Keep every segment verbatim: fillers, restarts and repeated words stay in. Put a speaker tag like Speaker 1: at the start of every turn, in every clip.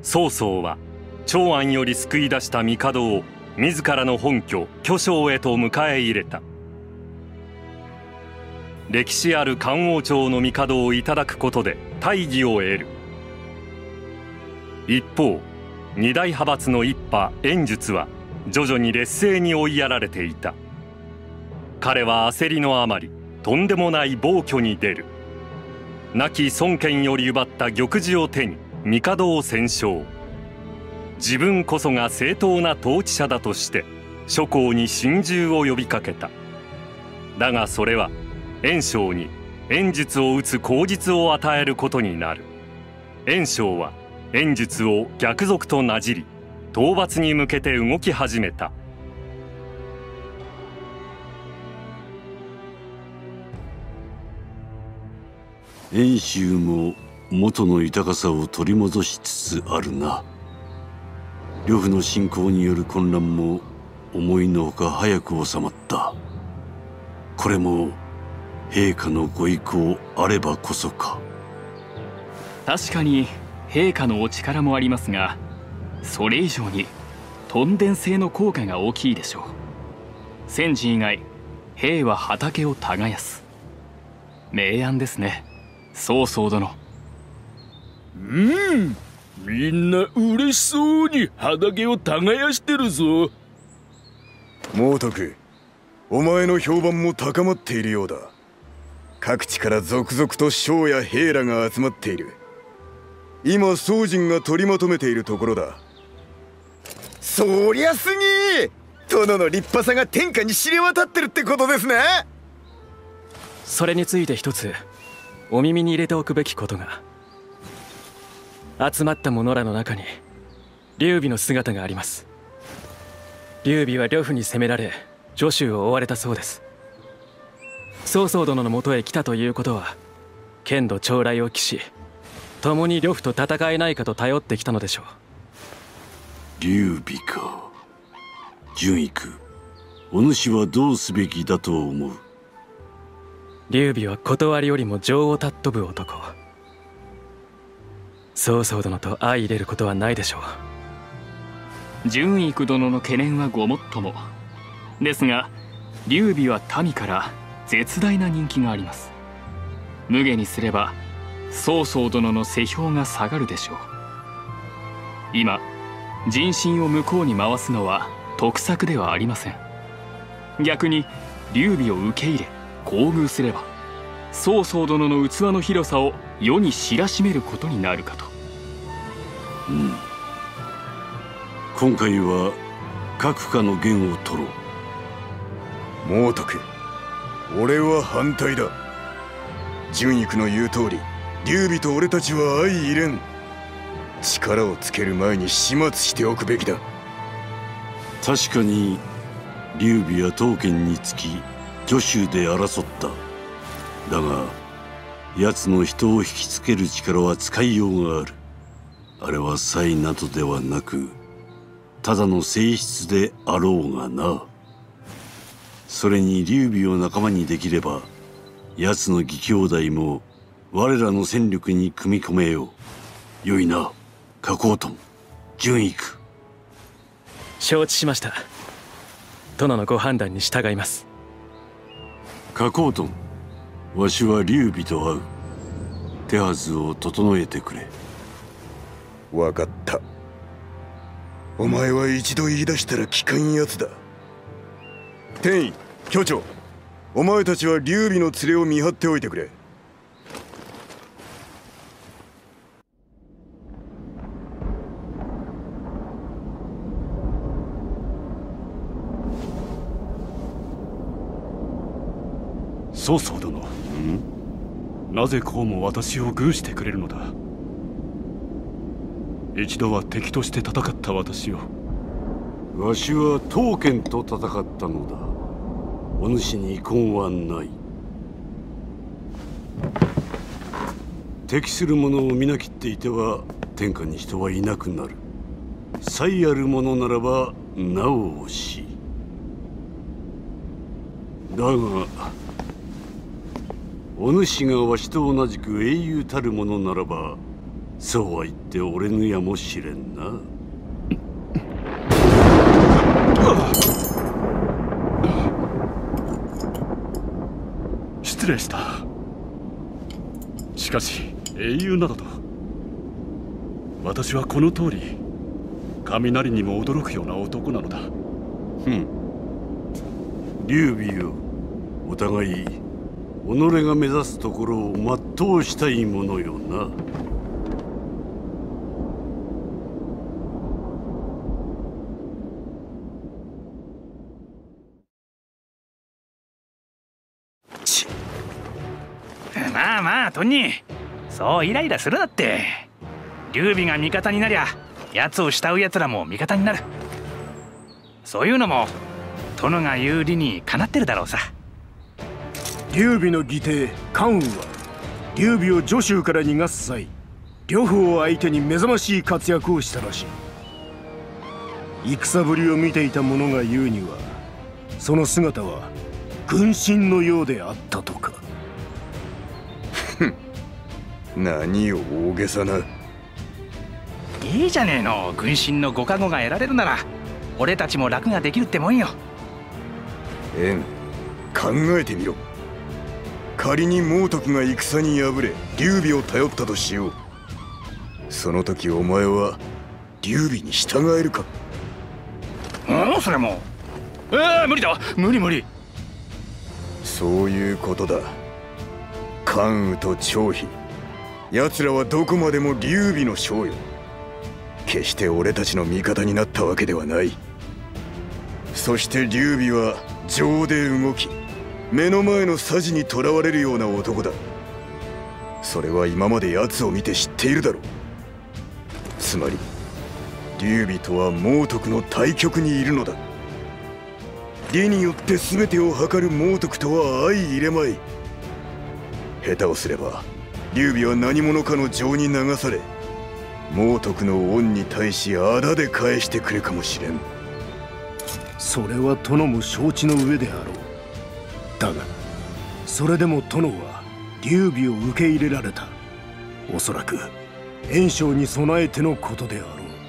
Speaker 1: 曹操は長安より救い出した帝を自らの本拠巨匠へと迎え入れた。歴史ある漢王朝の帝をいただくことで大義を得る。一方、二大派閥の一派円術は徐々に劣勢に追いやられていた。彼は焦りのあまりとんでもない暴挙に出る。亡き孫権より奪った玉璽を手に帝を戦勝。自分こそが正当な統治者だとして諸侯に心中を呼びかけた。だがそれは袁紹に袁術を討つ口実を与えることになる。袁紹は袁術を逆賊となじり討伐に向けて動き始めた。
Speaker 2: 袁州も元の豊かさを取り戻しつつあるな。呂布の侵攻による混乱も思いのほか早く収まった。これも陛下のご意向あればこそか。
Speaker 3: 確かに陛下のお力もありますが、それ以上に屯田制の効果が大きいでしょう。戦時以外、兵は畑を耕す。明暗ですね、曹操殿。
Speaker 4: うん、みんな嬉しそうに畑を耕してるぞ。
Speaker 5: 猛徳、お前の評判も高まっているようだ。各地から続々と将や兵らが集まっている。今宋人が取りまとめているところだ。そりゃすげえ、殿の立派さが天下に知れ渡ってるってことですね。
Speaker 6: それについて一つお耳に入れておくべきことが。集まった者らの中に劉備の姿があります。劉備は呂布に攻められ徐州を追われたそうです。曹操殿のもとへ来たということは剣道将来を期し、共に呂布と戦えないかと頼ってきたのでしょう。
Speaker 2: 劉備か。純育、お主はどうすべきだと思う？
Speaker 6: 劉備は断りよりも情を尊ぶ男。曹操殿と相入れることはないでしょ
Speaker 3: う。純育殿の懸念はごもっともですが、劉備は民から絶大な人気があります。無下にすれば曹操殿の世評が下がるでしょう。今人心を向こうに回すのは得策ではありません。逆に劉備を受け入れ厚遇すれば曹操殿の器の広さを世に知らしめることになるかと。
Speaker 2: うん、今回は閣下の言を取ろう。
Speaker 5: 猛徳、俺は反対だ。純育の言う通り、劉備と俺たちは相入れん。力をつける前に始末しておくべきだ。
Speaker 2: 確かに劉備は当権につき徐州で争った。だが奴の人を引きつける力は使いようがある。あれは才などではなくただの性質であろうがな。それに劉備を仲間にできれば奴の義兄弟も我らの戦力に組み込めよう。よいな、加工トン、純育。
Speaker 6: 承知しました。殿のご判断に従います。
Speaker 2: 加工トン、わしは劉備と会う。手はずを整えてくれ。
Speaker 5: 分かった。お前は一度言い出したら聞かんやつだ。天尉、巨長、お前たちは劉備の連れを見張っておいてくれ。
Speaker 7: 曹操殿、ん？なぜこうも私を遇してくれるのだ。一度は敵として戦った私を。
Speaker 2: わしは当権と戦ったのだ。お主に遺恨はない。敵する者を皆切っていては天下に人はいなくなる。才ある者ならばなお惜しい。だがお主がわしと同じく英雄たる者ならばそうは言って俺のやもしれんな。
Speaker 7: 失礼した。しかし英雄などと。私はこの通り雷にも驚くような男なのだ。
Speaker 2: ふん。劉備よ、お互い己が目指すところを全うしたいものよな。
Speaker 8: まあまあトニー、そうイライラするなって。劉備が味方になりゃ奴を慕う奴らも味方になる。そういうのも殿が言う理にかなってるだろうさ。
Speaker 4: 劉備の義弟関羽は劉備を徐州から逃がす際、呂布を相手に目覚ましい活躍をしたらしい。戦ぶりを見ていた者が言うには、その姿は軍神のようであったとか。
Speaker 5: 何を大げさな。
Speaker 8: いいじゃねえの、軍神のご加護が得られるなら俺たちも楽ができるってもんよ。
Speaker 5: 円、考えてみろ。仮に猛徳が戦に敗れ劉備を頼ったとしよう。その時お前は劉備に従えるか。
Speaker 8: うん、それもうああ無理だ、無理無理。
Speaker 5: そういうことだ。関羽と張飛、奴らはどこまでも劉備の将よ。決して俺たちの味方になったわけではない。そして劉備は情で動き、目の前の匙にとらわれるような男だ。それは今まで奴を見て知っているだろう。つまり劉備とは猛徳の対極にいるのだ。義によって全てを図る猛徳とは相入れまい。下手をすれば劉備は何者かの情に流され、猛徳の恩に対しあだで返してくるかもしれん。
Speaker 4: それは殿も承知の上であろう。だがそれでも殿は劉備を受け入れられた。おそらく袁紹に備えてのことであろう。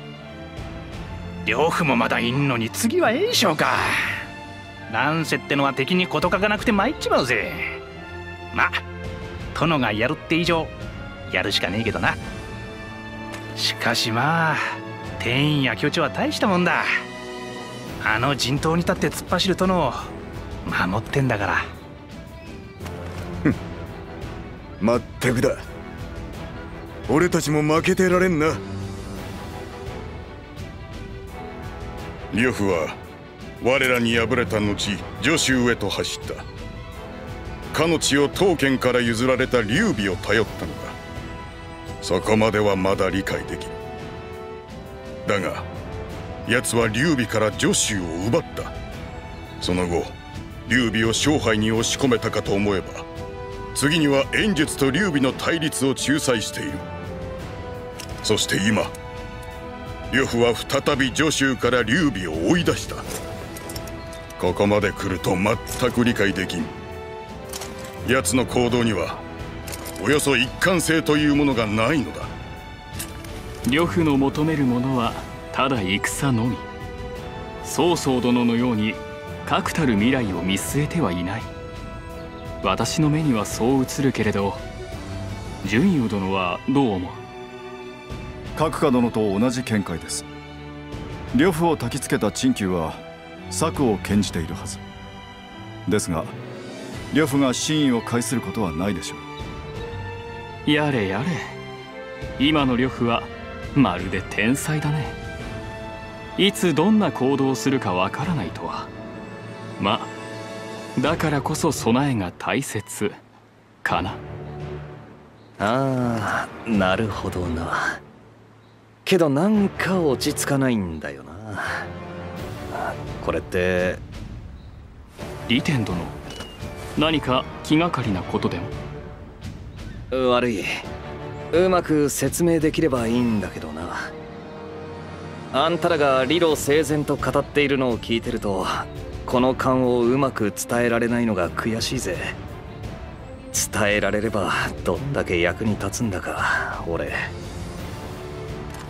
Speaker 8: 呂布もまだいんのに次は袁紹か。なんせってのは敵に事欠かなくて参っちまうぜ。まあ殿がやるって以上やるしかねえけどな。しかしまあ天院や巨長は大したもんだ。あの陣頭に立って突っ走る殿を守ってんだから。
Speaker 5: まったくだ。俺たちも負けてられんな。
Speaker 9: 呂布は我らに敗れた後徐州へと走った。かの地を当家から譲られた劉備を頼ったのだ。そこまではまだ理解できる。だが奴は劉備から徐州を奪った。その後劉備を勝敗に押し込めたかと思えば、次には袁術と劉備の対立を仲裁している。そして今呂布は再び徐州から劉備を追い出した。ここまで来ると全く理解できん。奴の行動にはおよそ一貫性というものがないのだ。
Speaker 3: 呂布の求めるものはただ戦のみ。曹操殿のように確たる未来を見据えてはいない。私の目にはそう映るけれど、純友殿はどう思う？
Speaker 10: 閣下殿と同じ見解です。呂布を焚きつけた陳旧は策を献じているはずですが、呂布が真意を介することはないでしょ
Speaker 3: う。やれやれ、今の呂布はまるで天才だね。いつどんな行動をするかわからないとは。まあだからこそ備えが大切かな。
Speaker 11: ああ、なるほどな。けどなんか落ち着かないんだよな。これって
Speaker 3: 李天殿、何か気がかりなことでも？
Speaker 11: 悪い。うまく説明できればいいんだけどな。あんたらが理路整然と語っているのを聞いてると、この勘をうまく伝えられないのが悔しいぜ。伝えられればどんだけ役に立つんだか俺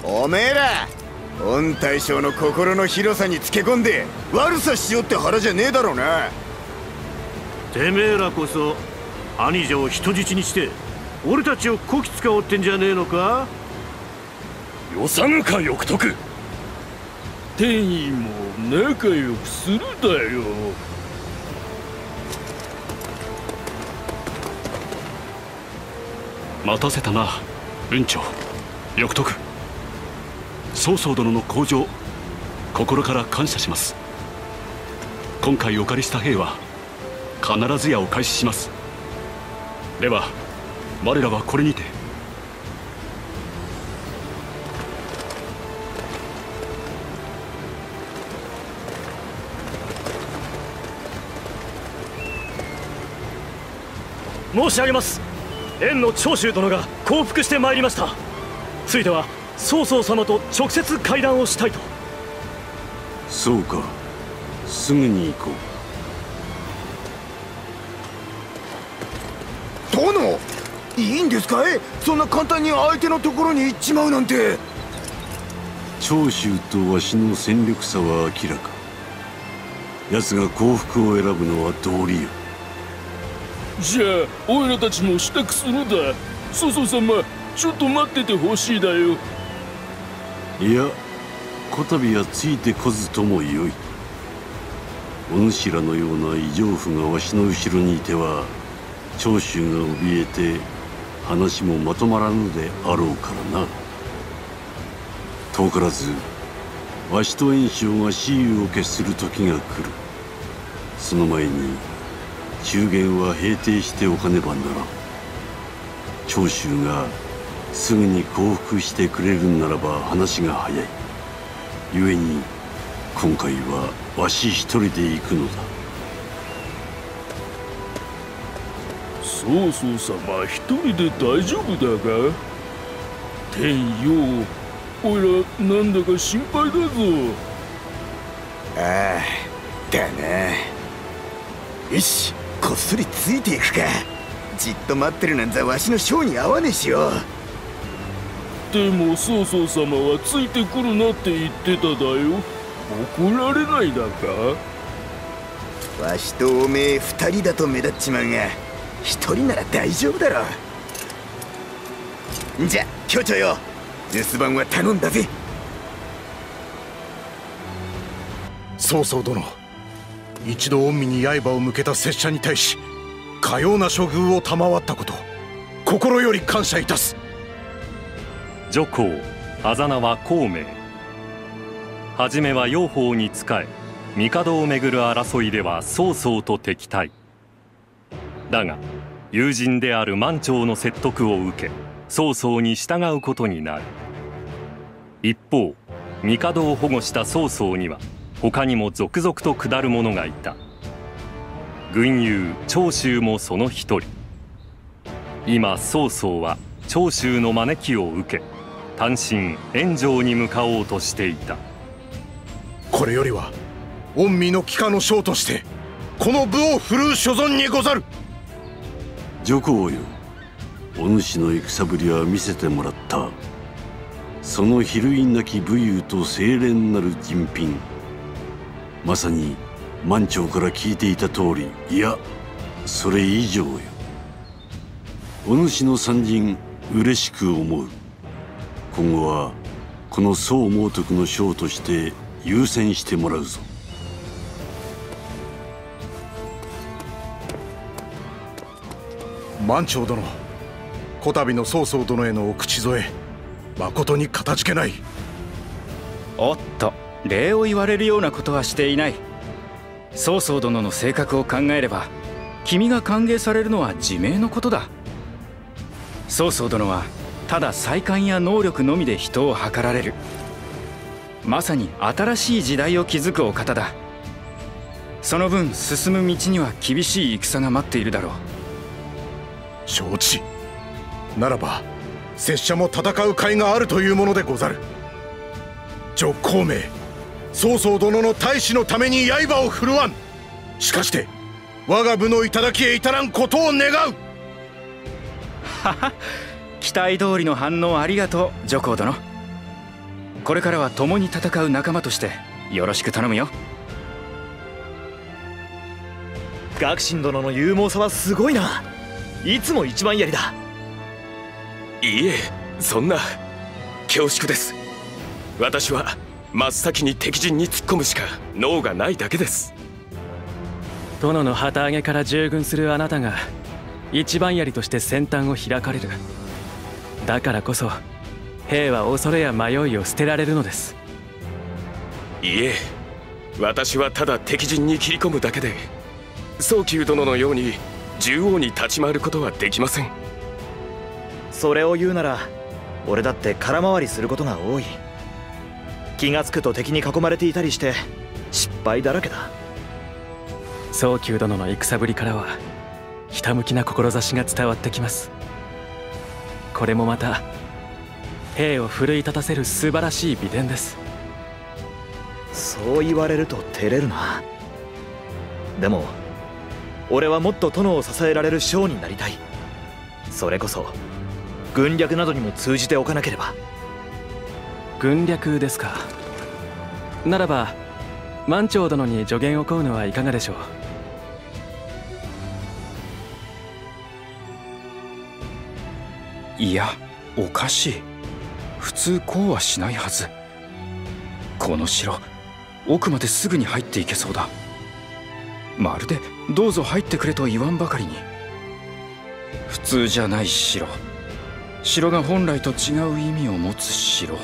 Speaker 5: おめえら御大将の心の広さにつけ込んで悪さしようって腹じゃねえだろうな。
Speaker 4: てめえらこそ兄者を人質にして俺たちをこき使おうってんじゃねえのか。
Speaker 1: よさぬか欲得。
Speaker 12: 天意も仲良くするだよ。
Speaker 7: 待たせたな雲長。欲得。曹操殿の向上心から感謝します。今回お借りした兵は必ずやお返しします。では我らはこれにて。
Speaker 6: 申し上げます。燕の長州殿が降伏してまいりました。ついては曹操様と直接会談をしたいと。
Speaker 2: そうか、すぐに行こ
Speaker 5: う。殿、いいんですかい？そんな簡単に相手のところに行っちまうなんて。
Speaker 2: 長州とわしの戦力差は明らか。奴が降伏を選ぶのは道理よ。
Speaker 12: じゃあおいらたちも支度するだ。曹操様、ちょっと待っててほしいだよ。
Speaker 2: いや、こたびはついてこずともよい。お主らのような異常婦がわしの後ろにいては長州が怯えて話もまとまらぬであろうからな。遠からずわしと袁紹が雌雄を決する時が来る。その前に中原は平定しておかねばならん。長州がすぐに降伏してくれるならば話が早い。故に今回はわし一人で行くのだ。
Speaker 12: 曹操様一人で大丈夫だが。天よ、おいらなんだか心配だぞ。
Speaker 5: ああ、だな。よし、こっそりついていくか。じっと待ってるなんざわしの性に合わねえしよ。
Speaker 12: でも曹操様はついてくるなって言ってただよ。怒られないだか。
Speaker 5: わしとおめえ二人だと目立っちまうが一人なら大丈夫だろう。じゃ京長よ、留守番は頼んだぜ。
Speaker 4: 曹操殿、一度御身に刃を向けた拙者に対しかような処遇を賜ったこと心より感謝いたす。
Speaker 1: 女皇あざ名は孔明。はじめは養蜂に仕え帝をめぐる争いでは曹操と敵対。だが友人である満長の説得を受け曹操に従うことになる。一方帝を保護した曹操には他にも続々と下る者がいた。軍友長州もその一人。今曹操は長州の招きを受け単身燕城に向かおうとしていた。
Speaker 4: これよりは御身の帰化の将としてこの部を振るう所存にござる。
Speaker 2: 女皇よ、お主の戦ぶりは見せてもらった。その比類なき武勇と清廉なる人品、まさに満長から聞いていた通り、いやそれ以上よ。お主の参陣嬉しく思う。今後はこの宋猛徳の将として優先してもらうぞ。
Speaker 4: 満長殿、こたびの曹操殿へのお口添え誠にかたじけない。
Speaker 13: おっと、礼を言われるようなことはしていない。曹操殿の性格を考えれば君が歓迎されるのは自明のことだ。曹操殿はただ才幹や能力のみで人を測られる、まさに新しい時代を築くお方だ。その分進む道には厳しい戦が待っているだろう。
Speaker 4: 承知。ならば拙者も戦う甲斐があるというものでござる。上孔明、曹操殿の大使のために刃を振るわん。しかして我が部の頂へ至らんことを願う。
Speaker 13: はは、期待通りの反応ありがとう、女皇殿。 これからは共に戦う仲間としてよろしく頼むよ。
Speaker 14: 学信殿の勇猛さはすごいな。いつも一番槍だ。
Speaker 15: いえ、そんな恐縮です。私は真っ先に敵陣に突っ込むしか能がないだけです。
Speaker 6: 殿の旗揚げから従軍するあなたが一番槍として先端を開かれる。だからこそ兵は恐れや迷いを捨てられるのです。
Speaker 15: いえ、私はただ敵陣に切り込むだけで、早急殿のように縦横に立ち回ることはできません。
Speaker 14: それを言うなら俺だって空回りすることが多い。気がつくと敵に囲まれていたりして失敗だらけだ。
Speaker 6: 早急殿の戦ぶりからはひたむきな志が伝わってきます。これもまた兵を奮い立たせる素晴らしい美伝です。
Speaker 14: そう言われると照れるな。でも俺はもっと殿を支えられる将になりたい。それこそ軍略などにも通じておかなければ。
Speaker 6: 軍略ですか。ならば万長殿に助言を請うのはいかがでしょう。
Speaker 13: いや、おかしい。普通こうはしないはず。この城、奥まですぐに入っていけそうだ。まるでどうぞ入ってくれと言わんばかりに。普通じゃない城、城が本来と違う意味を持つ城。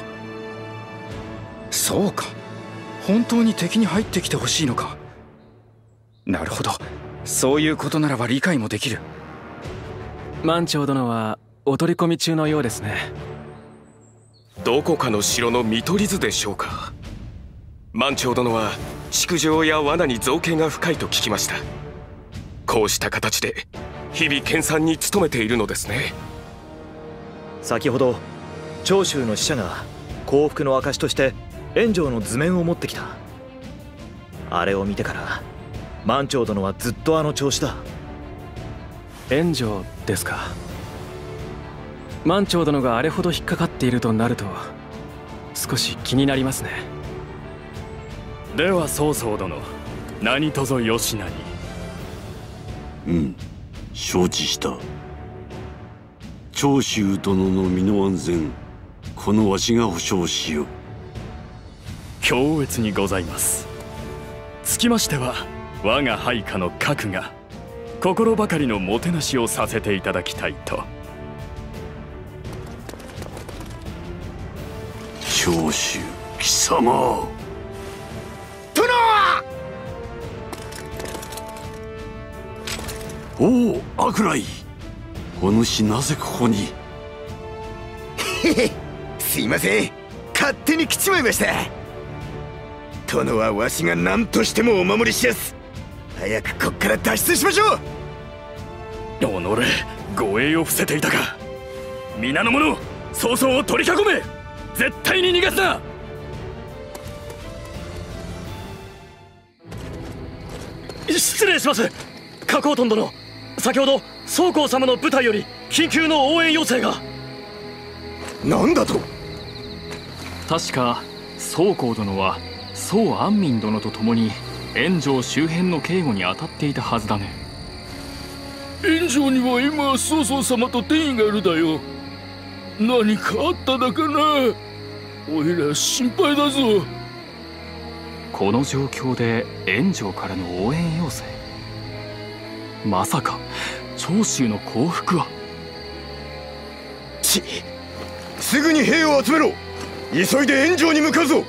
Speaker 13: そうか、本当に敵に入ってきてほしいのか。なるほど、そういうことならば理解もできる。
Speaker 6: 万長殿はお取り込み中のようですね。
Speaker 15: どこかの城の見取り図でしょうか。万長殿は築城や罠に造形が深いと聞きました。こうした形で日々研鑽に努めているのですね。
Speaker 14: 先ほど長州の使者が降伏の証として炎上の図面を持ってきた。あれを見てから万長殿はずっとあの調子だ。
Speaker 6: 炎上ですか。万長殿があれほど引っかかっているとなると少し気になりますね。
Speaker 1: では曹操殿、何卒よしなに。
Speaker 2: うん、承知した。長州殿の身の安全、このわしが保証しよう。
Speaker 1: 強烈にございます。つきましては我が配下の閣が心ばかりのもてなしをさせていただきたいと。
Speaker 2: 長州貴様。
Speaker 5: 殿！
Speaker 2: おお、アクライ。お主なぜここに。
Speaker 5: へへ、すいません、勝手に来ちまいました。殿はわしが何としてもお守りしやす。早くこっから脱出しましょう。
Speaker 1: 己、護衛を伏せていたか。皆の者、曹操を取り囲め。絶対に逃がすな。失礼します。加工トン殿、先ほど曹公様の部隊より緊急の応援要請が。
Speaker 5: 何だと。
Speaker 3: 確か曹公殿は宋安民殿と共に炎上周辺の警護に当たっていたはずだね。
Speaker 12: 炎上には今曹操様と転移がいるだよ。何かあっただかな。おいら心配だぞ。
Speaker 3: この状況で炎上からの応援要請、まさか長州の降伏は。
Speaker 5: ち、すぐに兵を集めろ。急いで炎上に向かうぞ。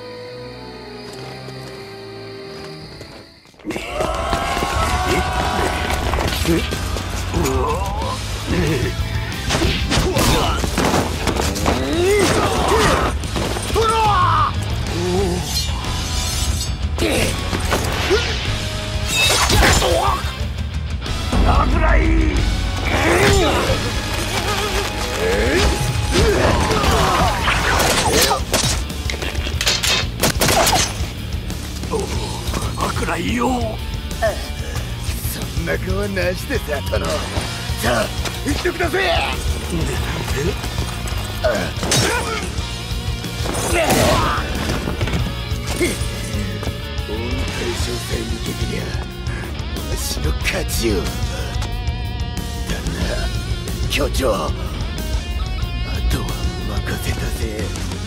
Speaker 12: 危ない。
Speaker 2: 悪来よ。
Speaker 5: そんな顔なしてさ、殿。さあ行ってください。
Speaker 16: 詳細にけてりゃわしの勝ちよ。だな巨長、あとは任せたぜ。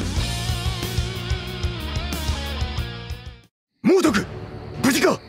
Speaker 5: 猛毒無事か。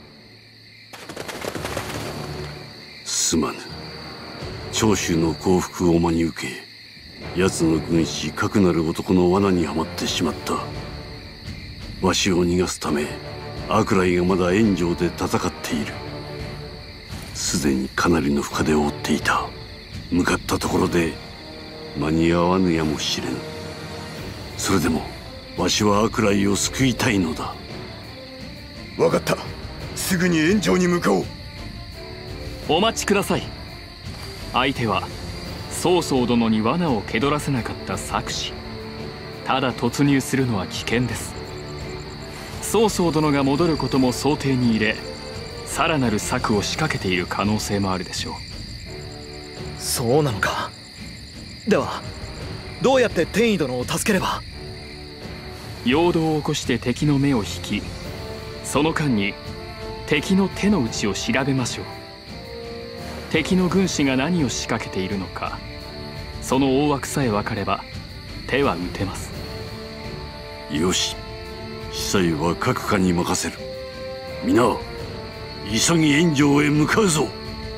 Speaker 2: すまぬ。長州の降伏を真に受け、奴の軍師かくなる男の罠にはまってしまった。わしを逃がすため悪雷がまだ炎上で戦っている。すでにかなりの深手を負っていた。向かったところで間に合わぬやもしれぬ。それでもわしは悪雷を救いたいのだ。
Speaker 5: 分かった。すぐに炎上に向かおう。
Speaker 3: お待ちください。相手は曹操殿に罠を蹴取らせなかった策士。ただ突入するのは危険です。曹操殿が戻ることも想定に入れ、さらなる策を仕掛けている可能性もあるでしょう。
Speaker 14: そうなのか。ではどうやって天意殿を助ければ。
Speaker 3: 陽動を起こして敵の目を引き、その間に敵の手の内を調べましょう。敵の軍師が何を仕掛けているのか、その大枠さえ分かれば手は打てます。
Speaker 2: よし、司祭は各課に任せる。皆急ぎ炎上へ向かうぞ。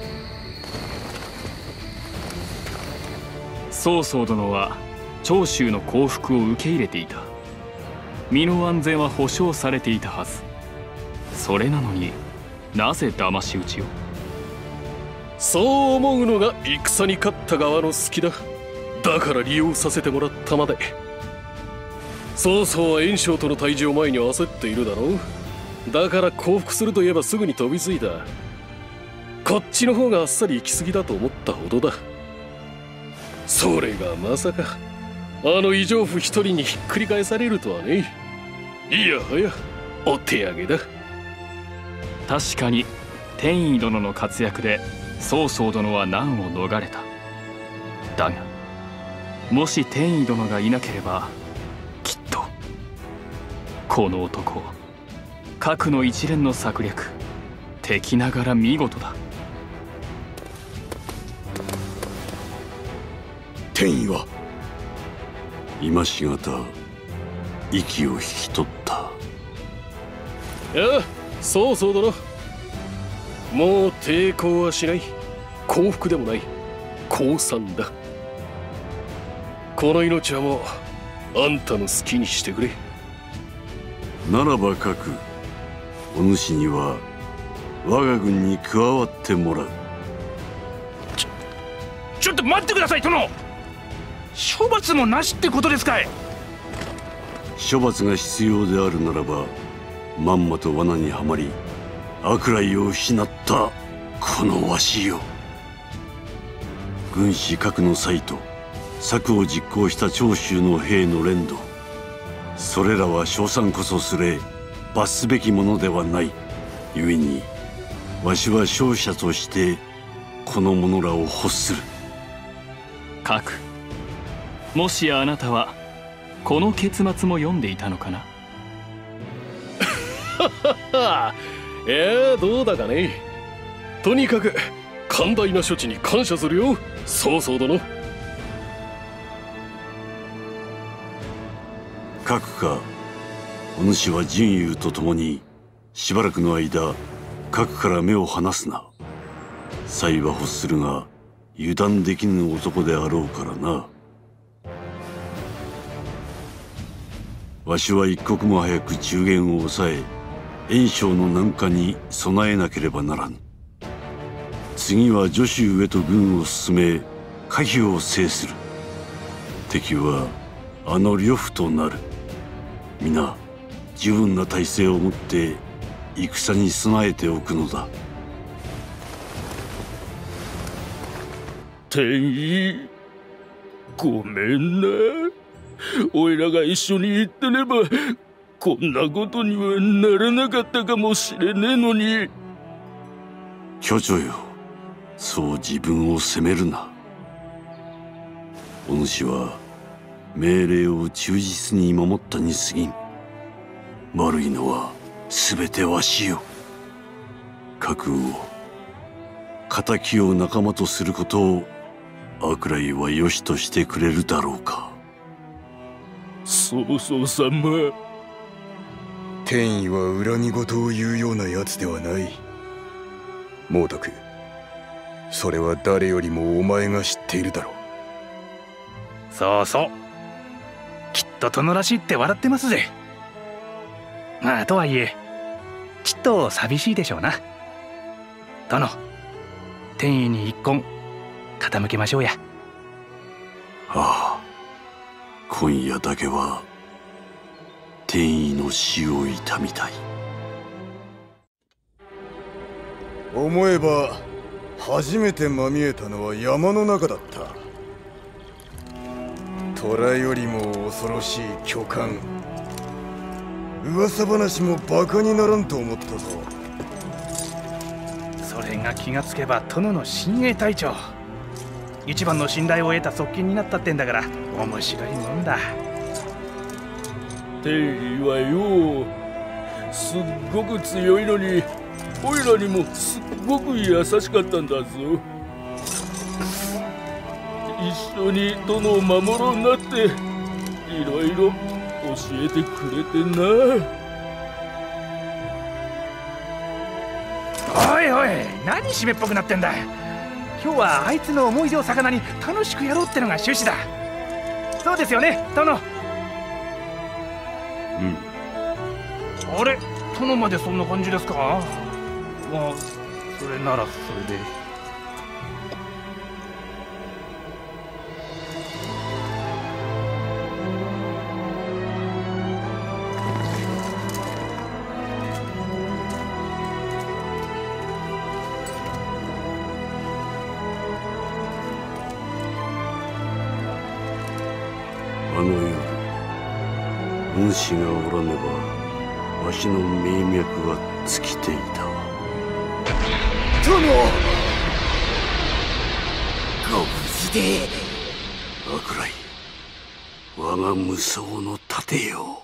Speaker 3: 曹操殿は長州の降伏を受け入れていた。身の安全は保証されていたはず。それなのになぜ騙し討ちを。
Speaker 12: そう思うのが戦に勝った側の好きだ。だから利用させてもらったまで。曹操は袁紹との対峙を前に焦っているだろう。だから降伏すると言えばすぐに飛びついた。こっちの方があっさり行き過ぎだと思ったほどだ。それがまさかあの異常婦一人にひっくり返されるとはね。いやはやお手上げだ。
Speaker 3: 確かに天意殿の活躍で曹操殿は難を逃れた。だがもし天意殿がいなければ、きっとこの男核の一連の策略、敵ながら見事だ。
Speaker 5: 天意は
Speaker 2: 今しがた息を引き取った。
Speaker 12: いや、曹操殿、もう抵抗はしない。降伏でもない降参だ。この命はもうあんたの好きにしてくれ。
Speaker 2: ならば各お主には我が軍に加わってもらう。
Speaker 8: ちょちょっと待ってください殿。処罰もなしってことですかい。
Speaker 2: 処罰が必要であるならばまんまと罠にはまり悪雷を失ったこのわしよ。軍師核の際と策を実行した長州の兵の連動、それらは称賛こそすれ罰すべきものではない。故にわしは勝者としてこの者らを欲する。
Speaker 3: 核、もしやあなたはこの結末も読んでいたのかな。
Speaker 12: えー、どうだかね。とにかく寛大な処置に感謝するよ、曹操殿。
Speaker 2: 各課お主は陣友と共にしばらくの間各から目を離すな。才は欲するが油断できぬ男であろうからな。わしは一刻も早く中原を抑え袁紹の南下に備えなければならぬ。次は徐州へと軍を進め可否を制する。敵はあの呂布となる。皆十分な体制を持って戦に備えておくのだ。
Speaker 12: 天意、ごめんな。おいらが一緒に行ってればこんなことにはならなかったかもしれねえのに。
Speaker 2: 巨女よ、そう自分を責めるな。お主は命令を忠実に守ったに過ぎん。悪いのは全てわしよ。覚悟を敵を仲間とすることをアクライは良しとしてくれるだろうか。
Speaker 12: そうそう様。
Speaker 5: 天意は恨み言を言うようなやつではない。猛徳、それは誰よりもお前が知っているだろう。
Speaker 8: そうそう、きっと殿らしいって笑ってますぜ。まあとはいえちっと寂しいでしょうな。殿、天意に一献傾けましょうや。
Speaker 2: ああ、今夜だけは天意の死を悼みたい。
Speaker 5: 思えば初めてまみえたのは山の中だった。虎よりも恐ろしい巨漢。噂話もバカにならんと思ったぞ。
Speaker 8: それが気がつけば殿の親衛隊長、一番の信頼を得た側近になったってんだから面白いもんだ。
Speaker 12: 天意はよ、すっごく強いのにおいらにもすっごく優しかったんだぞ。一緒に殿を守ろうなっていろいろ教えてくれてな。
Speaker 8: おいおい、何締めっぽくなってんだ。今日はあいつの思い出を魚に楽しくやろうってのが趣旨だ。そうですよね、殿。
Speaker 2: うん。
Speaker 8: あれ、殿までそんな感じですか。まあそれならそれで。
Speaker 2: あの夜、恩師がおらねばわしの命脈は尽きていた。
Speaker 16: 殿、ご無事で。
Speaker 2: アクライ、我が無双の盾よ。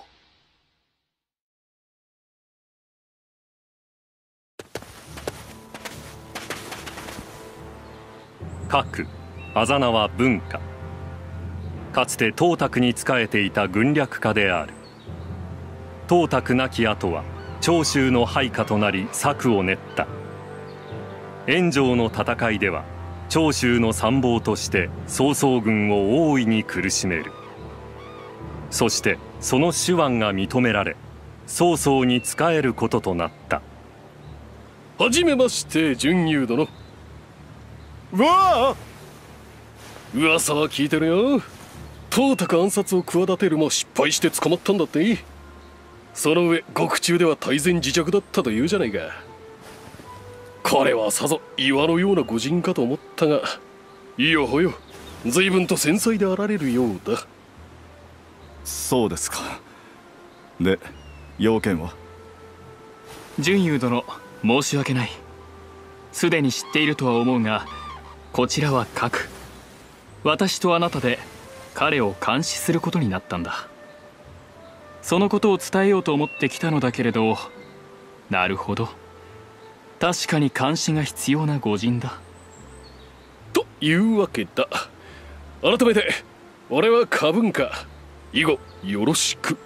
Speaker 1: 核あざ名は文化。かつて董卓に仕えていた軍略家である。董卓亡き後は長州の配下となり策を練った。燕城の戦いでは長州の参謀として曹操軍を大いに苦しめる。そしてその手腕が認められ曹操に仕えることとなった。
Speaker 12: はじめまして純優殿。わあ、噂は聞いてるよ。董卓暗殺を企てるも失敗して捕まったんだって。その上獄中では大前自弱だったというじゃないか。彼はさぞ岩のような御仁かと思ったが、いやはよ、随分と繊細であられるようだ。
Speaker 10: そうですか。で、要件は？
Speaker 3: 純優殿、申し訳ない。すでに知っているとは思うが、こちらは核。私とあなたで彼を監視することになったんだ。そのことを伝えようと思ってきたのだけれど、なるほど、確かに監視が必要な御仁だ。
Speaker 12: というわけだ。改めて俺は過文化、以後よろしく。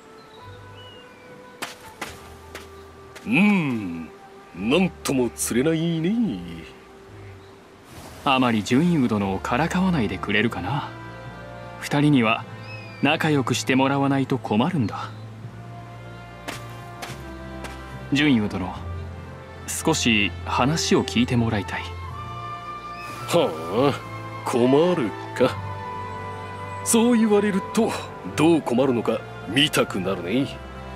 Speaker 12: うーん、なんとも釣れないね。
Speaker 3: あまり純優殿をからかわないでくれるかな。二人には仲良くしてもらわないと困るんだ。純優殿、少し話を聞いてもらいたい。
Speaker 12: はあ、困るか。そう言われるとどう困るのか見たくなるね。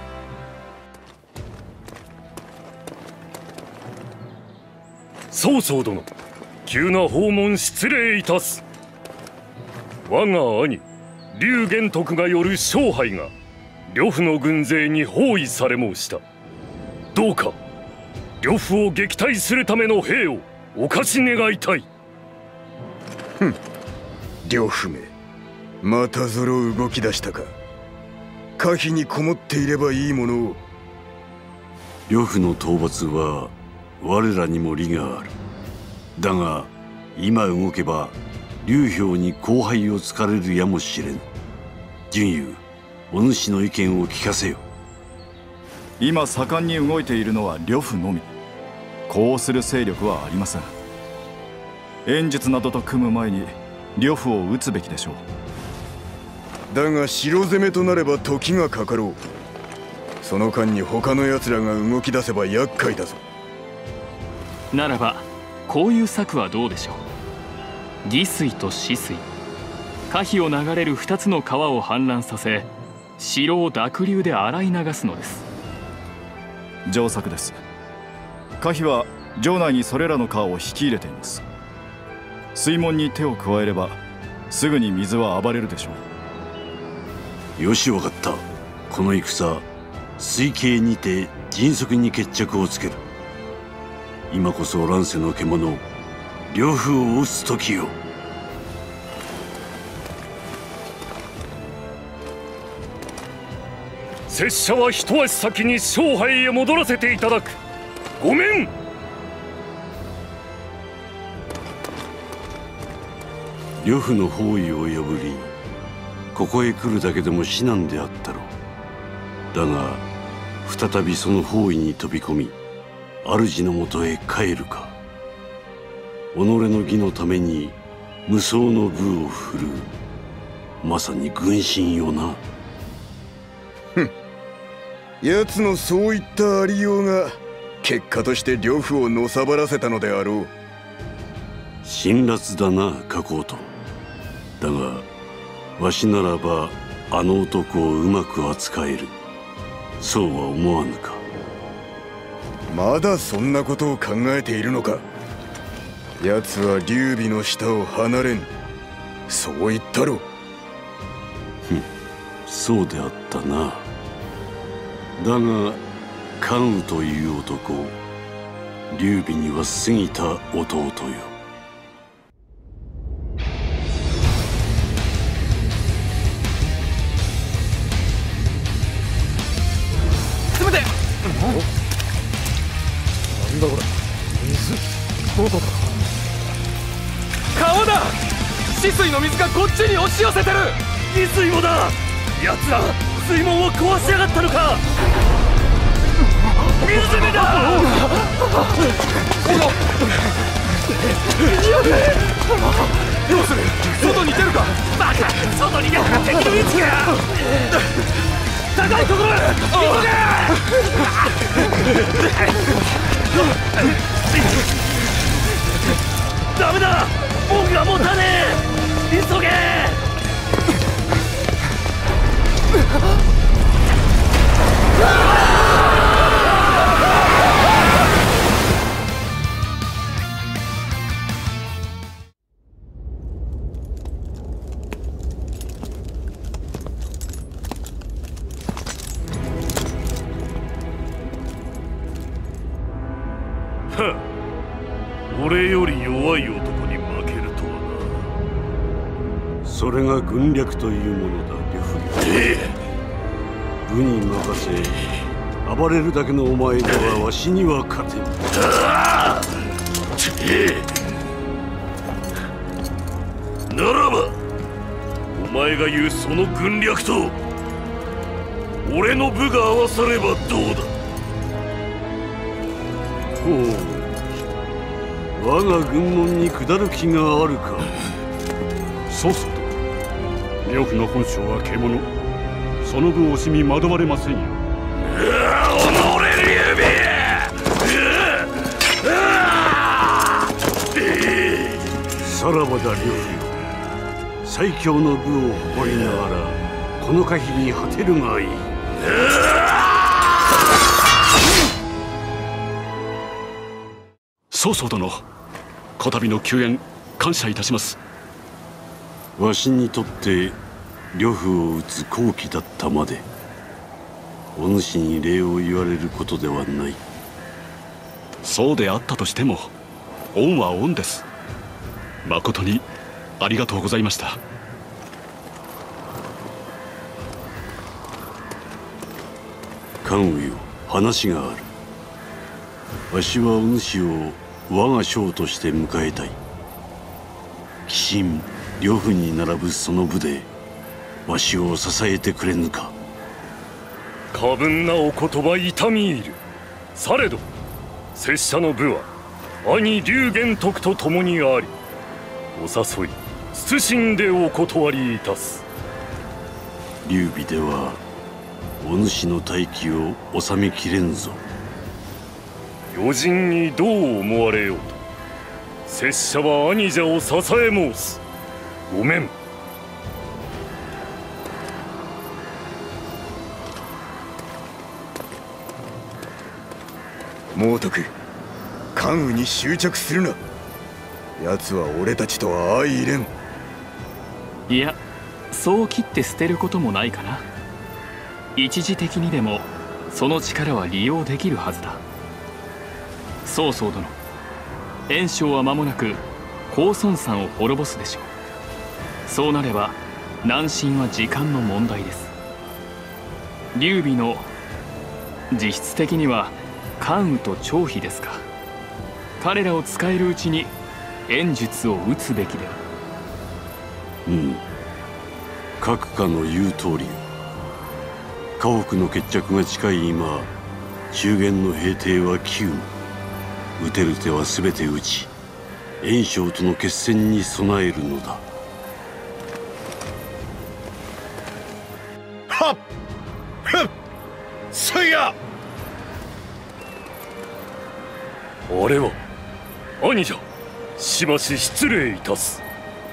Speaker 1: 曹操殿、急な訪問失礼いたす。我が兄劉玄徳がよる勝敗が呂布の軍勢に包囲され申した。どうか呂布を撃退するための兵をお貸し願いたい。
Speaker 5: ふん、呂布め、 またぞろ動き出したか。可否にこもっていればいいものを。
Speaker 2: 呂布の討伐は我らにも利がある。だが今動けば劉氷に後輩を突かれるやもしれん。純友、お主の意見を聞かせよ。
Speaker 10: 今盛んに動いているのは呂布のみ。こうする勢力はありません。演術などと組む前に呂布を討つべきでしょう。
Speaker 5: だが城攻めとなれば時がかかろう。その間に他の奴らが動き出せば厄介だぞ。
Speaker 3: ならばこういう策はどうでしょう。義水と止水、可否を流れる二つの川を氾濫させ、城を濁流で洗い流すのです。
Speaker 10: 上策です。可否は城内にそれらの川を引き入れています。水門に手を加えればすぐに水は暴れるでしょ
Speaker 2: う。よし、わかった。この戦、水系にて迅速に決着をつける。今こそ乱世の獣呂布を討つ時よ。
Speaker 1: 拙者は一足先に勝敗へ戻らせていただく。ごめん。
Speaker 2: 呂布の包囲を破りここへ来るだけでも至難であったろう。だが再びその包囲に飛び込み主のもとへ帰るか。己の義のために無双の武を振るう、まさに軍神よな。
Speaker 5: ふん、奴のそういったありようが結果として呂布をのさばらせたのであろう。
Speaker 2: 辛辣だな加工と。だがわしならばあの男をうまく扱える。そうは思わぬか。
Speaker 5: まだそんなことを考えているのか。奴は劉備の下を離れん、そう言ったろ。
Speaker 2: ふん、そうであったな。だが関羽という男、劉備には過ぎた弟よ。
Speaker 6: 詰めて。
Speaker 12: なんだこれ、水どこだ。
Speaker 6: 川だ。止水の水がこっちに押し寄せてる。
Speaker 1: 義水もだ。奴ら水門を壊しやがったのか。水攻めだ。
Speaker 6: どうする。外に出るか。
Speaker 1: バカ、外に出たら敵の位置が。高いところへ急げ。ダメだ、門が持たねえ。急げ。
Speaker 12: 俺より弱い男に負けるとは
Speaker 2: な。それが軍略というものだ、呂布。ええ、武に任せ暴れるだけのお前ではわしには勝てん。
Speaker 12: ああ、ならばお前が言うその軍略と俺の部が合わさればどうだ。
Speaker 2: ほう、我が軍門に下る気があるか。
Speaker 7: そうそうと。呂布の本性は獣。その分惜しみ惑われませんよ。
Speaker 12: うわ、おのれ劉
Speaker 2: 備。さらばだ呂布よ。最強の武を誇りながらこの可否に果てるがいい。
Speaker 7: 曹操殿、こたびの救援感謝いたします。
Speaker 2: わしにとって呂布を討つ好機だったまで、お主に礼を言われることではない。
Speaker 7: そうであったとしても恩は恩です。誠にありがとうございました。
Speaker 2: 関羽よ、話がある。わしはお主を我が将として迎えたい。鬼神呂布に並ぶその部でわしを支えてくれぬか。
Speaker 1: 過分なお言葉痛み入る。されど拙者の部は兄龍玄徳と共にあり、お誘い謹んでお断りいたす。
Speaker 2: 劉備ではお主の大気を収めきれんぞ。
Speaker 1: 余人にどう思われようと拙者は兄者を支え申す。ごめん。
Speaker 5: 猛徳、関羽に執着するな。奴は俺たちとは相入れん。
Speaker 3: いや、そう切って捨てることもないかな。一時的にでもその力は利用できるはずだ。曹操殿、袁紹は間もなく公孫燦を滅ぼすでしょう。そうなれば南進は時間の問題です。劉備の実質的には関羽と張飛ですか。彼らを使えるうちに袁術を打つべきでは。
Speaker 2: うん、閣下の言う通り。家北の決着が近い今、中原の平定は急務。打てる手は全て打ち、袁紹との決戦に備えるのだ。
Speaker 16: はっふっそいや。
Speaker 1: あれは兄者、しばし失礼いたす。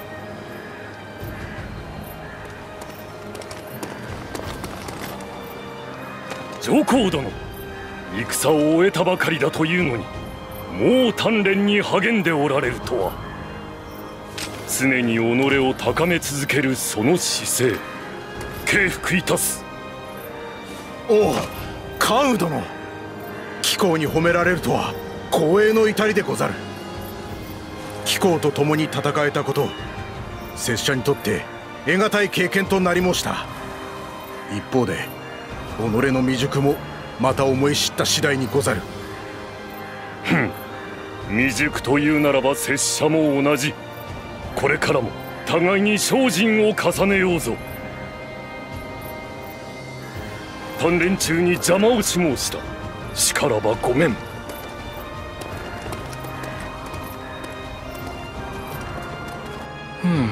Speaker 1: 上皇殿、戦を終えたばかりだというのにもう鍛錬に励んでおられるとは。常に己を高め続けるその姿勢、敬服いたす。
Speaker 16: おお、関羽殿、貴公に褒められるとは光栄の至りでござる。貴公と共に戦えたこと、拙者にとって得難い経験となり申した。一方で己の未熟もまた思い知った次第にござる。
Speaker 1: ふん、未熟というならば拙者も同じ。これからも互いに精進を重ねようぞ。鍛錬中に邪魔をし申した。しからばごめん。
Speaker 3: ふん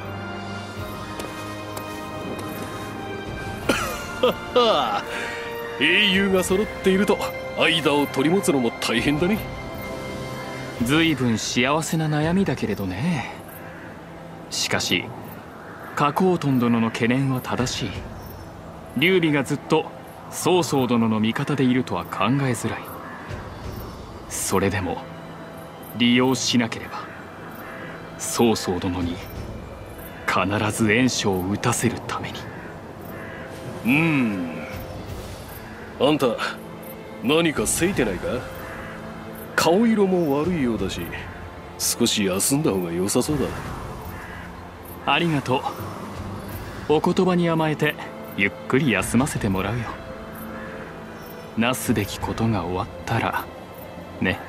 Speaker 12: 英雄が揃っていると間を取り持つのも大変だね。
Speaker 3: 随分幸せな悩みだけれどね。しかし夏侯惇殿の懸念は正しい。劉備がずっと曹操殿の味方でいるとは考えづらい。それでも利用しなければ曹操殿に必ず袁紹を討たせるために。
Speaker 12: うーん、あんた何かせいてないか。顔色も悪いようだし、少し休んだ方が良さそうだ。
Speaker 3: ありがとう。お言葉に甘えてゆっくり休ませてもらうよ。なすべきことが終わったらね。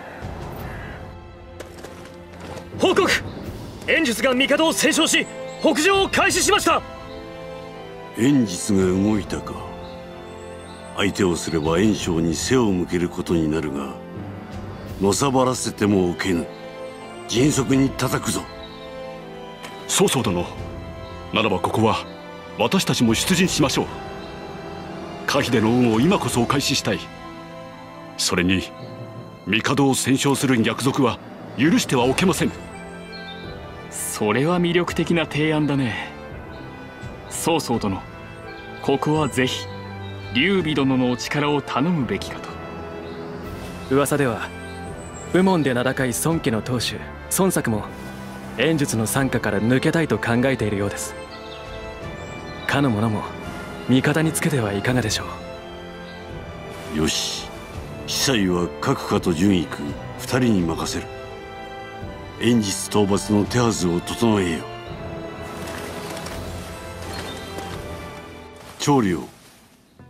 Speaker 6: 報告、袁術が帝を戦勝し北上を開始しました。
Speaker 2: 袁術が動いたか。相手をすれば袁紹に背を向けることになるが、のさばらせても受けぬ。迅速に叩くぞ。
Speaker 7: 曹操殿、ならばここは私たちも出陣しましょう。可否での恩を今こそお返ししたい。それに帝を戦勝する逆賊は許してはおけません。
Speaker 3: それは魅力的な提案だね。曹操殿、ここはぜひ劉備殿のお力を頼むべきかと。
Speaker 6: 噂では右門で名高い孫家の当主孫作も袁術の傘下から抜けたいと考えているようです。かの者も味方につけてはいかがでしょ
Speaker 2: う。よし、司祭は閣下と純育二人に任せる。袁術討伐の手はずを整えよ。長領、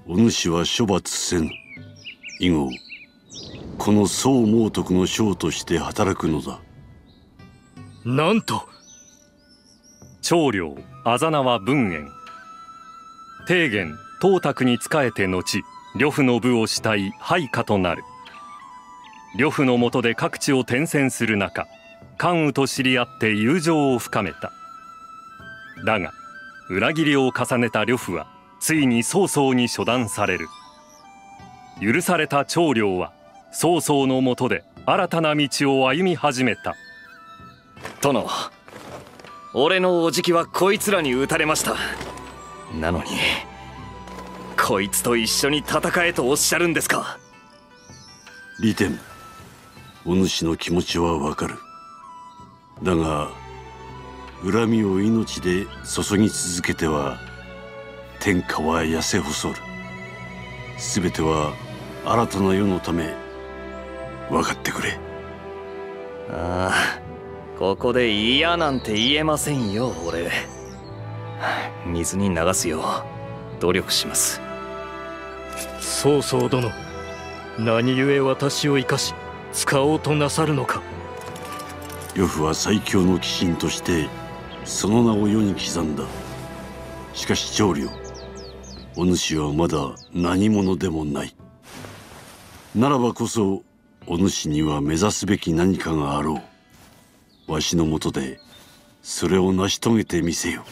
Speaker 2: お主は処罰せぬ。以後この宋猛徳の将として働くのだ。
Speaker 12: なんと。
Speaker 1: 長領あざなは文彦、帝元董卓に仕えて後呂布の部を慕い配下となる。呂布の下で各地を転戦する中、関羽と知り合って友情を深めた。だが裏切りを重ねた呂布はついに曹操に処断される。許された長領は曹操の下で新たな道を歩み始めた。
Speaker 11: 殿、俺のおじきはこいつらに撃たれました。なのにこいつと一緒に戦えとおっしゃるんですか。
Speaker 2: 利天、お主の気持ちはわかる。だが恨みを命で注ぎ続けては天下は痩せ細る。すべては新たな世のため、分かってくれ。
Speaker 11: ああ、ここで嫌なんて言えませんよ。俺水に流すよう努力します。
Speaker 12: 曹操殿、何故私を生かし使おうとなさるのか。
Speaker 2: 呂布は最強の鬼神としてその名を世に刻んだ。しかし長領、お主はまだ何者でもない。ならばこそお主には目指すべき何かがあろう。わしのもとでそれを成し遂げてみせよ。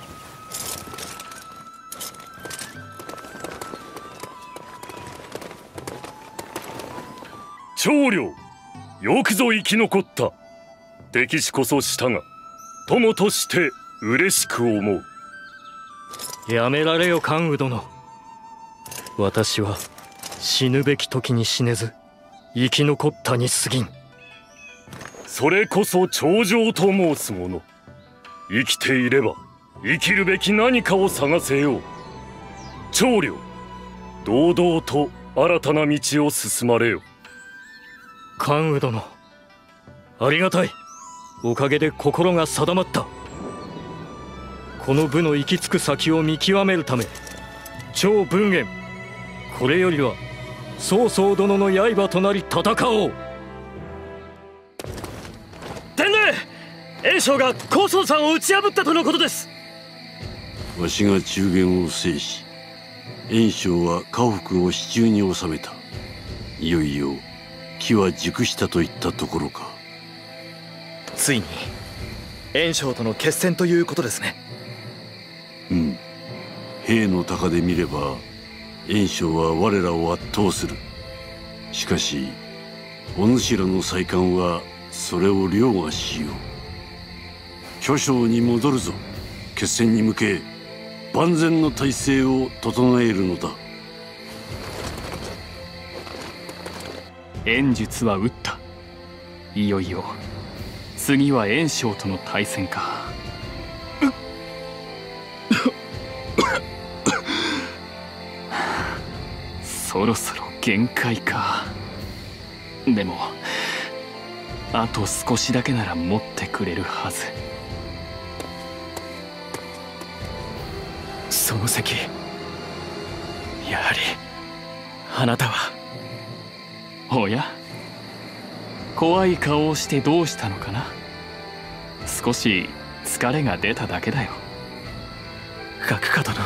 Speaker 1: 長領、よくぞ生き残った。敵視こそしたが友として嬉しく思う。
Speaker 12: やめられよ関羽殿。私は死ぬべき時に死ねず生き残ったに過ぎん。
Speaker 1: それこそ長情と申すもの。生きていれば生きるべき何かを探せよう。長領、堂々と新たな道を進まれよ。
Speaker 12: 関羽殿、ありがたい。おかげで心が定まった。この部の行き着く先を見極めるため、超文元、これよりは曹操殿の刃となり戦おう。
Speaker 6: 天礼、袁紹が高宗さんを打ち破ったとのことです。
Speaker 2: わしが中原を制し、袁紹は家福を手中に収めた。いよいよ機は熟したといったところか。
Speaker 14: ついに袁紹との決戦ということですね。
Speaker 2: うん、兵の高で見れば袁紹は我らを圧倒する。しかしお主らの再官はそれを凌駕しよう。巨匠に戻るぞ。決戦に向け万全の態勢を整えるのだ。
Speaker 3: 袁術は打った。いよいよ次は袁紹との対戦か。そろそろ限界か。でもあと少しだけなら持ってくれるはず。
Speaker 6: その席、やはりあなたは。
Speaker 3: おや、怖い顔をしてどうしたのかな。少し疲れが出ただけだよ。
Speaker 6: 角家殿、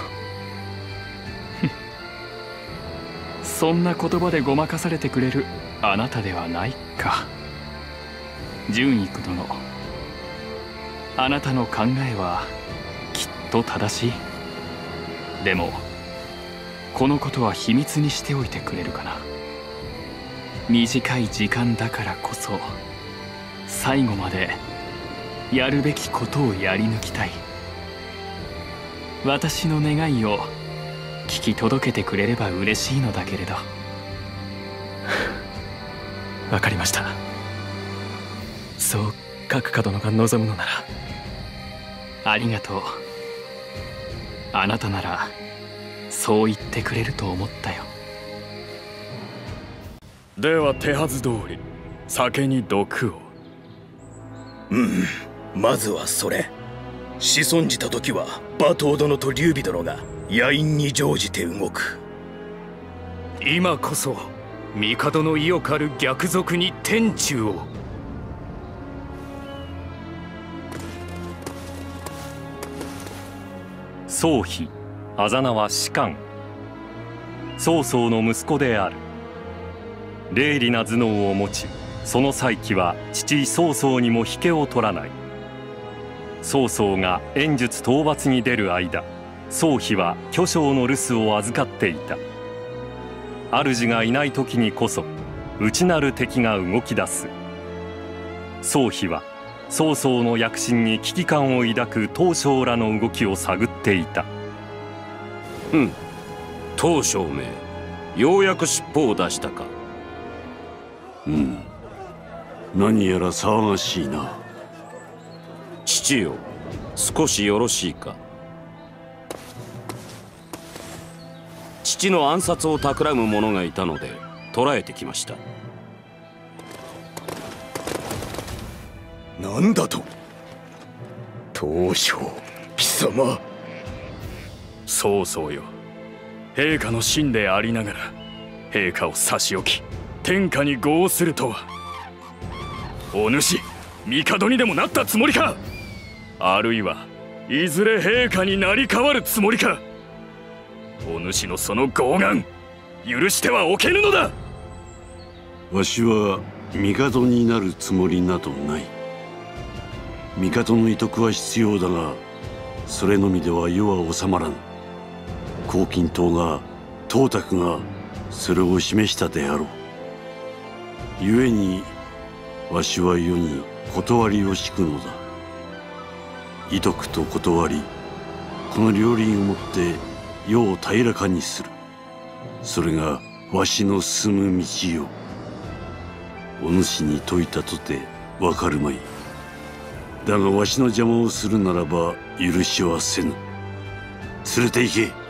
Speaker 3: そんな言葉でごまかされてくれるあなたではないか。純育殿、あなたの考えはきっと正しい。でもこのことは秘密にしておいてくれるかな。短い時間だからこそ最後までやるべきことをやり抜きたい。私の願いを聞き届けてくれれば嬉しいのだけれど。
Speaker 6: わかりました。そう角家殿が望むのなら。
Speaker 3: ありがとう。あなたならそう言ってくれると思ったよ。
Speaker 17: では手はず通り酒に毒を。
Speaker 16: うん、まずはそれ。仕損じた時は馬頭殿と劉備殿が野因に乗じて動く。
Speaker 17: 今こそ帝の意を狩る逆賊に天誅を。
Speaker 1: 宗妃あざ名は士官、曹操の息子である。鋭利な頭脳を持ち、その才気は父曹操にも引けを取らない。曹操が縁術討伐に出る間、宗妃は巨匠の留守を預かっていた。主がいない時にこそ内なる敵が動き出す。宗妃は曹操の躍進に危機感を抱く東将らの動きを探っていた。
Speaker 18: うん、東将め、ようやく尻尾を出したか。
Speaker 2: うん、何やら騒がしいな。
Speaker 18: 父よ、少しよろしいか。父の暗殺を企む者がいたので捕らえてきました。
Speaker 5: なんだと。東将貴様。
Speaker 17: 曹操よ、陛下の臣でありながら陛下を差し置き天下に合するとは。お主帝にでもなったつもりか。あるいはいずれ陛下になり変わるつもりか。お主のその傲慢許してはおけぬのだ。
Speaker 2: わしは帝になるつもりなどない。帝の威徳は必要だが、それのみでは世は収まらぬ。黄巾党が董卓がそれを示したであろう。故にわしは世に断りを敷くのだ。威徳と断り、この両輪をもって世を平らかにする。それがわしの進む道よ。お主に説いたとてわかるまい。だがわしの邪魔をするならば許しはせぬ。連れて行け。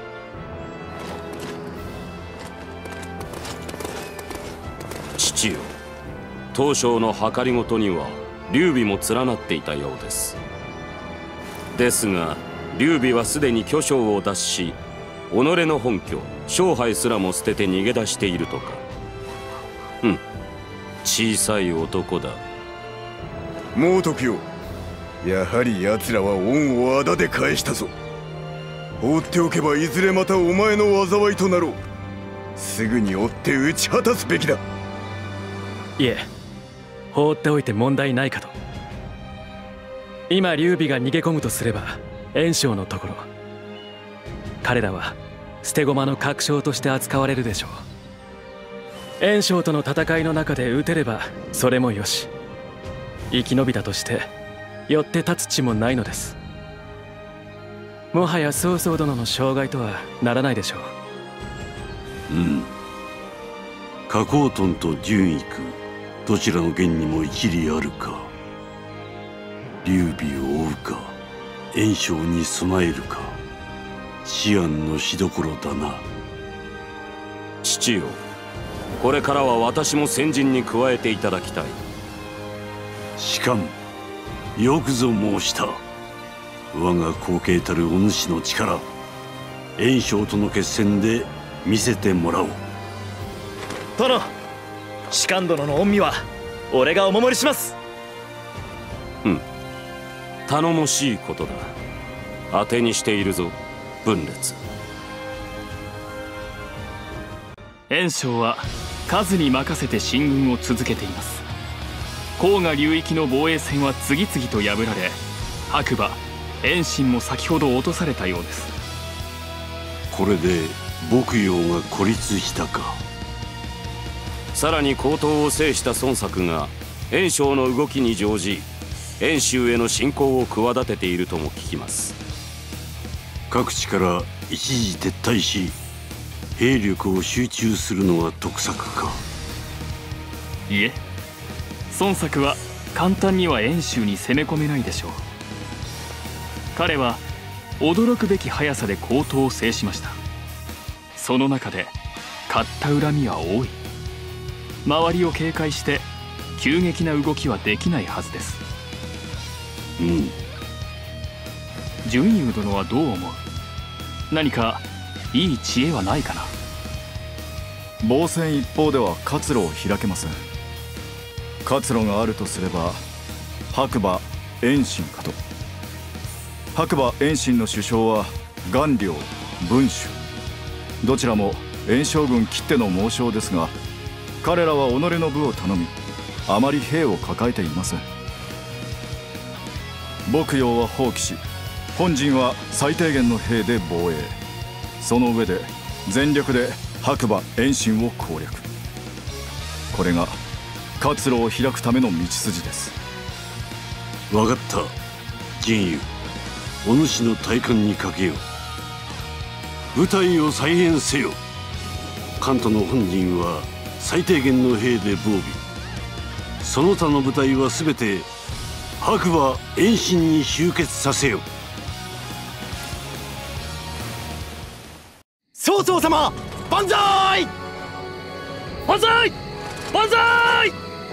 Speaker 18: 父よ、東将の計りごとには劉備も連なっていたようです。ですが劉備はすでに巨匠を脱し、己の本拠勝敗すらも捨てて逃げ出しているとか。うん、小さい男だ。
Speaker 5: 猛徳よ、やはり奴らは恩をあだで返したぞ。放っておけばいずれまたお前の災いとなろう。すぐに追って打ち果たすべきだ。
Speaker 6: いえ、放っておいて問題ないかと。今劉備が逃げ込むとすれば袁紹のところ。彼らは捨て駒の確証として扱われるでしょう。袁紹との戦いの中で撃てればそれもよし。生き延びたとして寄って立つ地もないのです。もはや曹操殿の障害とはならないでしょ
Speaker 2: う。うん。加工トンと純育、どちらの言にも一理あるか。劉備を追うか、袁紹に備えるか、思案のしどころだな。
Speaker 18: 父よ、これからは私も先陣に加えていただきたい。
Speaker 2: しかもよくぞ申した。我が後継たるお主の力、袁紹との決戦で見せてもらおう。
Speaker 14: 殿、士官殿の恩義は俺がお守りします。
Speaker 18: うん、頼もしいことだ。当てにしているぞ分裂。
Speaker 3: 袁紹は数に任せて進軍を続けています。黄河流域の防衛線は次々と破られ、白馬袁信も先ほど落とされたようです。
Speaker 2: これで牧陽が孤立したか。
Speaker 18: さらに江東を制した孫作が袁紹の動きに乗じ、袁州への侵攻を企てているとも聞きます。
Speaker 2: 各地から一時撤退し、兵力を集中するのが得策か。
Speaker 3: いえ、孫作は簡単には袁州に攻め込めないでしょう。彼は驚くべき速さで江東を制しました。その中で買った恨みは多い。周りを警戒して急激な動きはできないはずです。
Speaker 2: うん。
Speaker 3: 純優殿はどう思う？何かいい知恵はないかな？
Speaker 10: 防戦一方では活路を開けません。活路があるとすれば白馬遠心かと。白馬遠心の首相は顔料文州、どちらも炎将軍きっての猛将ですが、彼らは己の部を頼みあまり兵を抱えていません。牧羊は放棄し、本陣は最低限の兵で防衛、その上で全力で白馬遠心を攻略。これが活路を開くための道筋です。
Speaker 2: 分かった。陣友、お主の体感にかけよう。部隊を再編せよ。関東の本陣は最低限の兵で防備、その他の部隊は全て白馬遠心に集結させよ。
Speaker 16: 曹操様、万歳！
Speaker 1: 万歳！万歳！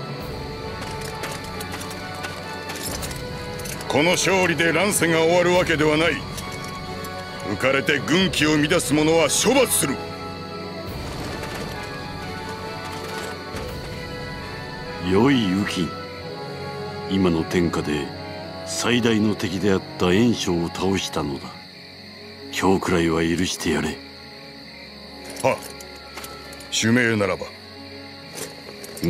Speaker 9: この勝利で乱世が終わるわけではない。浮かれて軍紀を乱す者は処罰する。
Speaker 2: 良い雨季、今の天下で最大の敵であった袁紹を倒したのだ。今日くらいは許してやれ。
Speaker 9: はっ、主命ならば。
Speaker 2: うん。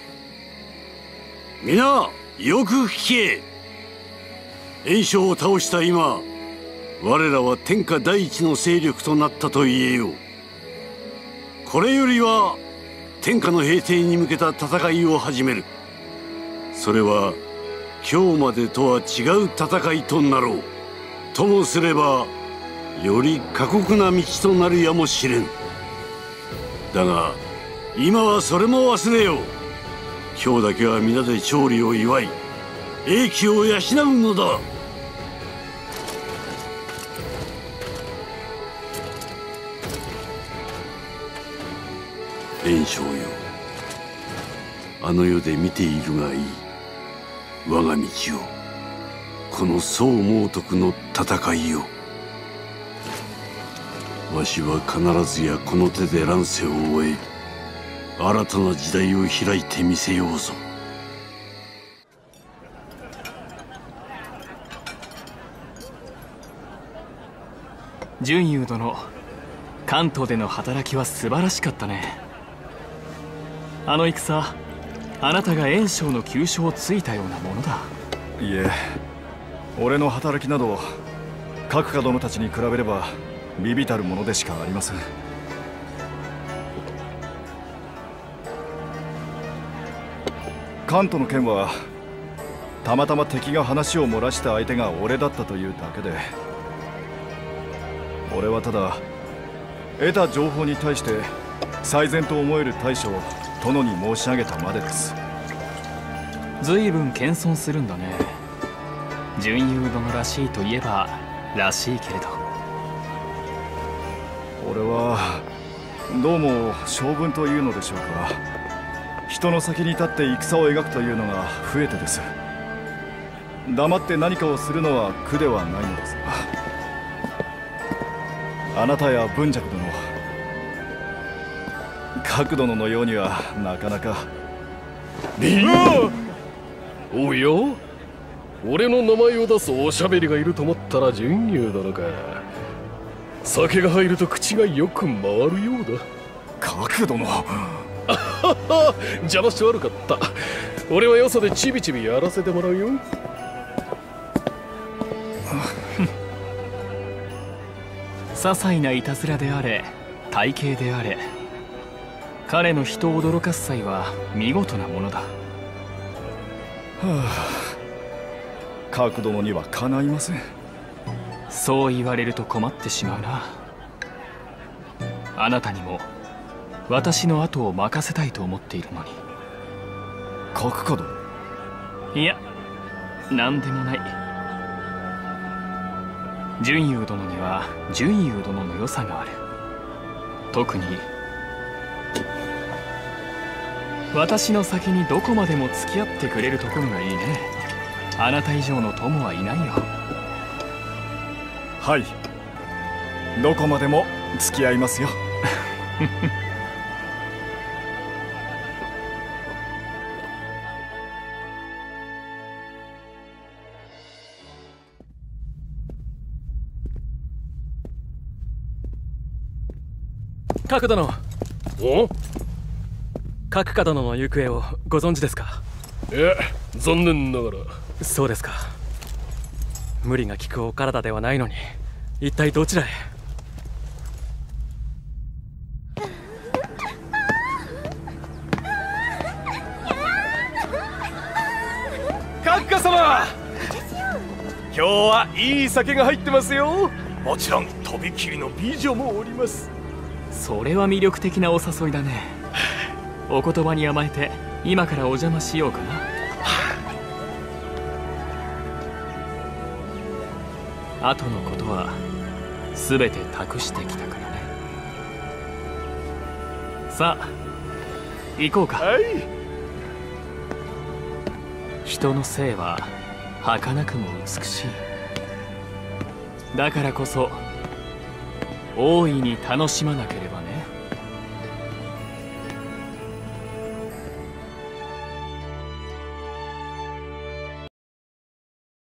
Speaker 2: 皆よく聞け。袁紹を倒した今、我らは天下第一の勢力となったと言えよう。これよりは天下の平定に向けた戦いを始める。それは今日までとは違う戦いとなろう。ともすればより過酷な道となるやもしれん。だが今はそれも忘れよう。今日だけは皆で勝利を祝い英気を養うのだ。袁紹よ、あの世で見ているがいい。我が道を、この宋猛徳の戦いを。わしは必ずやこの手で乱世を終え、新たな時代を開いてみせようぞ。
Speaker 3: 純優殿、関東での働きは素晴らしかったね。あの戦、あなたが袁紹の急所をついたようなものだ。
Speaker 10: いえ、俺の働きなど各家殿たちに比べれば微々たるものでしかありません。関東の件はたまたま敵が話を漏らした相手が俺だったというだけで、俺はただ得た情報に対して最善と思える対処を殿に申し上げたまでです。
Speaker 3: 随分謙遜するんだね。純優殿らしいといえばらしいけれど。
Speaker 10: 俺はどうも性分というのでしょうか、人の先に立って戦を描くというのが増えてです。黙って何かをするのは苦ではないのですが、あなたや文尺殿、角殿のようにはなかなか。
Speaker 12: おや、俺の名前を出すおしゃべりがいると思ったら純優殿か。酒が入ると口がよく回るようだ。
Speaker 10: 角殿
Speaker 12: 邪魔して悪かった。俺はよそでちびちびやらせてもらうよ。
Speaker 3: 些細ないたずらであれ体型であれ、彼の人を驚かす際は見事なものだ。は
Speaker 10: あ、角殿にはかないません。
Speaker 3: そう言われると困ってしまうな。あなたにも私の後を任せたいと思っているのに。
Speaker 10: 角家殿？
Speaker 3: いや、何でもない。純優殿には純優殿の良さがある。特に私の先にどこまでも付き合ってくれるところがいいね。あなた以上の友はいないよ。
Speaker 10: はい、どこまでも付き合いますよ。
Speaker 6: 角殿。
Speaker 12: お
Speaker 6: 角下殿の行方をご存知ですか？
Speaker 12: いや、残念ながら。
Speaker 6: そうですか。無理が利くお体ではないのに、一体どちらへ？
Speaker 4: 閣下様、今日はいい酒が入ってますよ。もちろんとびきりの美女もおります。
Speaker 3: それは魅力的なお誘いだね。お言葉に甘えて今からお邪魔しようかな。後のことは全て託してきたからね。さあ行こうか。
Speaker 4: はい。
Speaker 3: 人の性は儚くも美しい。だからこそ大いに楽しまなければ